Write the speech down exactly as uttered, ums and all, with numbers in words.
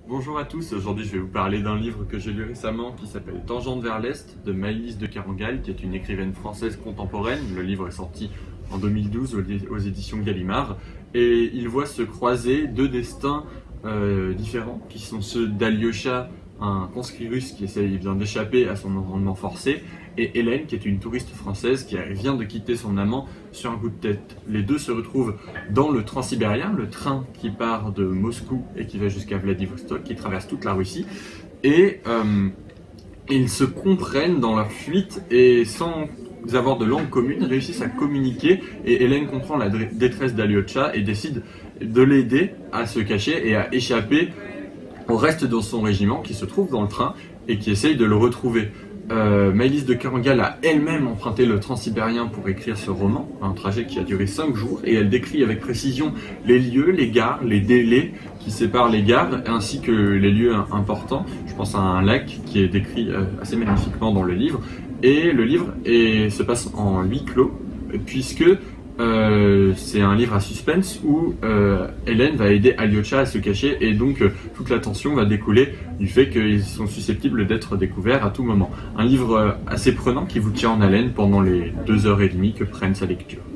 Bonjour à tous, aujourd'hui je vais vous parler d'un livre que j'ai lu récemment qui s'appelle Tangente vers l'Est de Maëlys de Kerangal, qui est une écrivaine française contemporaine. Le livre est sorti en deux mille douze aux éditions Gallimard et il voit se croiser deux destins euh, différents qui sont ceux d'Alyosha, un conscrit russe qui essaye bien d'échapper à son environnement forcé, et Hélène, qui est une touriste française qui vient de quitter son amant sur un coup de tête. Les deux se retrouvent dans le transsibérien, le train qui part de Moscou et qui va jusqu'à Vladivostok, qui traverse toute la Russie, et euh, ils se comprennent dans leur fuite et sans avoir de langue commune, réussissent à communiquer, et Hélène comprend la détresse d'Alyosha et décide de l'aider à se cacher et à échapper au reste de son régiment qui se trouve dans le train et qui essaye de le retrouver. Euh, Maëlys de Kerangal a elle-même emprunté le transsibérien pour écrire ce roman, un trajet qui a duré cinq jours, et elle décrit avec précision les lieux, les gares, les délais qui séparent les gares, ainsi que les lieux importants. Je pense à un lac qui est décrit euh, assez magnifiquement dans le livre, et le livre est, se passe en huis clos, puisque Euh, c'est un livre à suspense où euh, Hélène va aider Alyosha à se cacher, et donc euh, toute la tension va découler du fait qu'ils sont susceptibles d'être découverts à tout moment. Un livre euh, assez prenant qui vous tient en haleine pendant les deux heures et demie que prenne sa lecture.